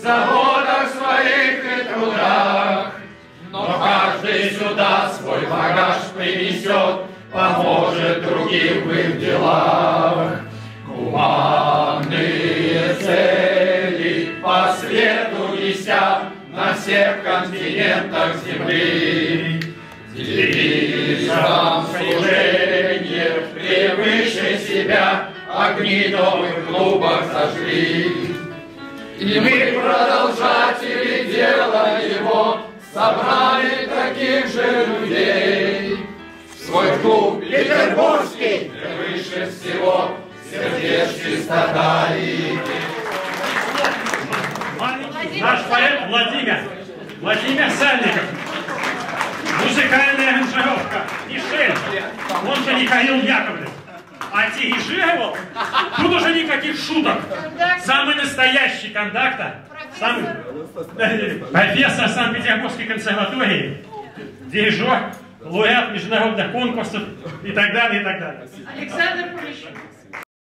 заботах своих и трудах. Но каждый сюда свой багаж принесет, поможет другим в их делах. Гуманные цели по свету неся на всех континентах земли. Девизом служение превыше себя огни новых клубах зажгли. И мы, продолжатели дела его, собрали таких же людей. Свой клуб петербургский превыше всего сердец чистота и... Наш поэт Владимир Сальников. Музыкальная аранжировка. Мишель. Он же Михаил Яковлев. А дирижировал? Тут уже никаких шуток. Самый настоящий кондактор. Самый профессор Санкт-Петербургской консерватории. Дирижер, лауреат международных конкурсов и так далее, и так далее. Александр Полищук.